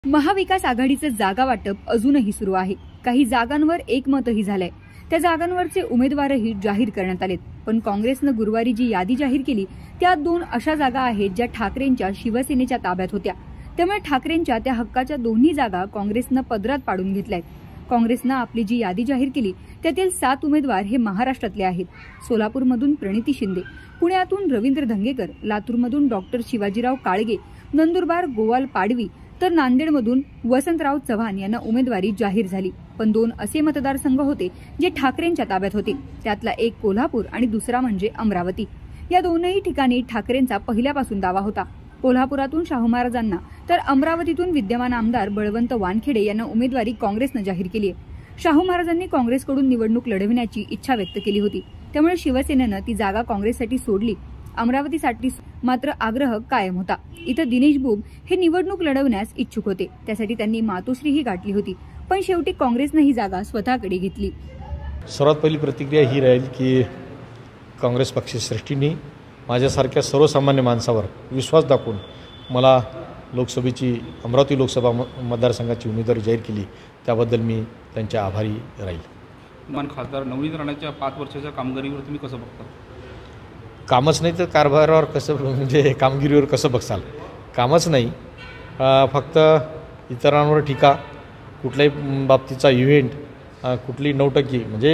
महाविकास आघाडीचे जागा वाटप अजूनही सुरू आहे। काही जागांवर एकमतही झालंय। त्या जागांवरचे उमेदवारही जाहीर करण्यात आलेत। पण काँग्रेसने गुरुवारी जी यादी जाहीर केली त्यात 2 अशा जागा आहेत ज्या ठाकरेंच्या शिवसेनेच्या ताब्यात होत्या। त्यामुळे ठाकरेंच्या त्या हक्काच्या दोन्ही जागा काँग्रेसने पदरात पाडून घेतल्यात। काँग्रेसने आपली जी यादी जाहीर केली त्यातील 7 उमेदवार हे महाराष्ट्रातले आहेत। सोलापूरमधून प्रणिती शिंदे, पुण्यातून रवींद्र धंगेकर, लातूरमधून डॉक्टर शिवाजीराव काळगे, नंदुरबार गोवाल पाडवी तर नांदेडमधून वसंतराव चव्हाण यांना उमेदवारी जाहीर झाली। पण 2 असे मतदारसंघ होते जे ठाकरेंच्या ताब्यात होते। त्यातला एक कोल्हापूर आणि दुसरा म्हणजे अमरावती। या दोनही ठिकाणी ठाकरेंचा पहिल्यापासून दावा होता। कोल्हापुरातून शाहू महाराजांना तर अमरावतीतून विद्यमान आमदार बळवंत वानखेडे यांना उमेदवारी काँग्रेसने जाहीर केली आहे। शाहू महाराजांनी काँग्रेसकडून निवडणूक लढविण्याची इच्छा व्यक्त केली होती, त्यामुळे शिवसेनेने ती जागा काँग्रेससाठी सोडली। अमरावतीसाठी मात्र आग्रह कायम होता। इथं दिनेश बुब हे निवडणूक लढवण्यास इच्छुक होते, त्यासाठी त्यांनी मातोश्रीही गाठली होती, पण शेवटी काँग्रेसने ही जागा स्वतःकडे घेतली। सर्वात पहिली प्रतिक्रिया ही राहील की काँग्रेस पक्षश्रेष्ठींनी माझ्यासारख्या सर्वसामान्य माणसावर विश्वास दाखवून मला लोकसभेची अमरावती लोकसभा मतदारसंघाची उमेदवारी जाहीर केली, त्याबद्दल मी त्यांचे आभारी राहील। मान खासदार नवनीत राणाच्या 5 वर्षाच्या कामगिरीवर तुम्ही कसं बघता? कामच नाही तर कारभारावर कसं, म्हणजे कामगिरीवर कसं बघसाल? कामच नाही, फक्त इतरांवर टीका, कुठल्याही बाबतीचा इव्हेंट, कुठली नौटंकी, म्हणजे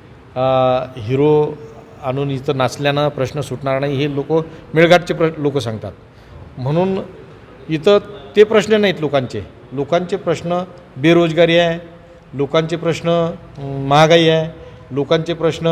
हिरो आणून इथं नाचल्यानं प्रश्न सुटणार नाही हे लोक मेळघाटचे लोक सांगतात। म्हणून इथं ते प्रश्न नाहीत लोकांचे प्रश्न बेरोजगारी आहे, लोकांचे प्रश्न महागाई आहे, लोकांचे प्रश्न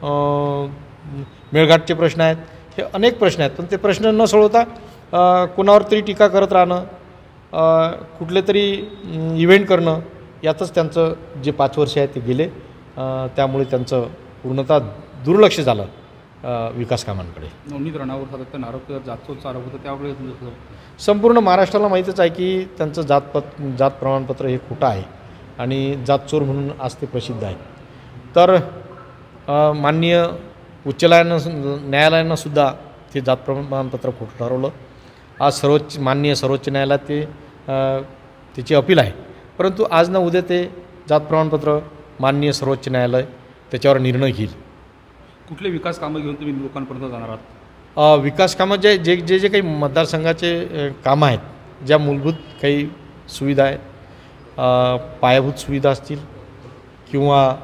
मेळघाटचे प्रश्न आहेत, हे अनेक प्रश्न आहेत। पण ते प्रश्न न सोडवता कोणावर तरी टीका करत राहणं, कुठले तरी इव्हेंट करणं, यातच त्यांचं जे 5 वर्ष आहेत ते गेले। त्यामुळे त्यांचं पूर्णतः दुर्लक्ष झालं विकास कामांकडे। नवनीत राणावर सातत्यानं आरोप जातचोरचा आरोप होता, त्यावेळी संपूर्ण महाराष्ट्राला माहीतच आहे की त्यांचं जात प्रमाणपत्र हे खोटं आहे आणि जातचोर म्हणून आज ते प्रसिद्ध आहे। तर माननीय उच्च न्यायालयानं सुद्धा ते जात प्रमाणपत्र खोटं ठरवलं। आज माननीय सर्वोच्च न्यायालयात त्याची अपील आहे, परंतु आज ना उद्या ते जात प्रमाणपत्र माननीय सर्वोच्च न्यायालय त्याच्यावर निर्णय घेईल। कुठले विकास कामं घेऊन तुम्ही लोकांपर्यंत जाणार आहात? विकास कामं जे काही मतदारसंघाचे कामं आहेत, ज्या मूलभूत काही सुविधा आहेत, पायाभूत सुविधा असतील किंवा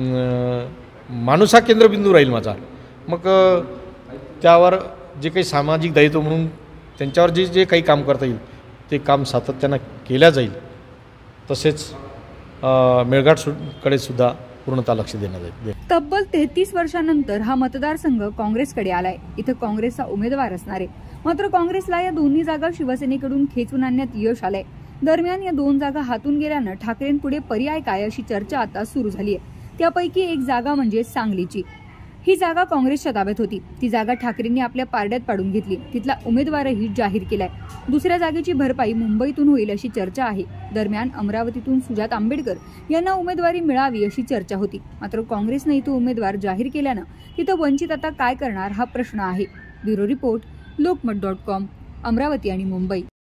माणूस हा केंद्रबिंदू राहील माझा, मग त्यावर जे काही सामाजिक दायित्व म्हणून त्यांच्यावर जे काही काम करता येईल ते काम सातत्यानं केल्या जाईल। तसेच मेळघाटकडे सुद्धा पूर्णतः लक्ष देण्यात येईल। तब्बल 33 वर्षांनंतर हा मतदारसंघ काँग्रेसकडे आलाय। इथं काँग्रेसचा उमेदवार असणार आहे, मात्र काँग्रेसला या दोन्ही जागा शिवसेनेकडून खेचून आणण्यात यश आलंय। दरम्यान या 2 जागा हातून गेल्यानं ठाकरेंपुढे पर्याय काय अशी चर्चा आता सुरू झाली आहे। त्यापैकी एक जागा म्हणजे सांगलीची। ही जागा काँग्रेसच्या ताब्यात होती, ती जागा ठाकरेंनी आपल्या पारड्यात पाडून घेतली, तिथला उमेदवारही जाहीर केलाय। दुसऱ्या जागेची भरपाई मुंबईतून होईल अशी चर्चा आहे। दरम्यान अमरावतीतून सुजात आंबेडकर यांना उमेदवारी मिळावी अशी चर्चा होती, मात्र काँग्रेसने इथं उमेदवार जाहीर केल्यानं तिथं वंचित आता काय करणार हा प्रश्न आहे। ब्युरो रिपोर्ट, लोकमत.com, अमरावती आणि मुंबई।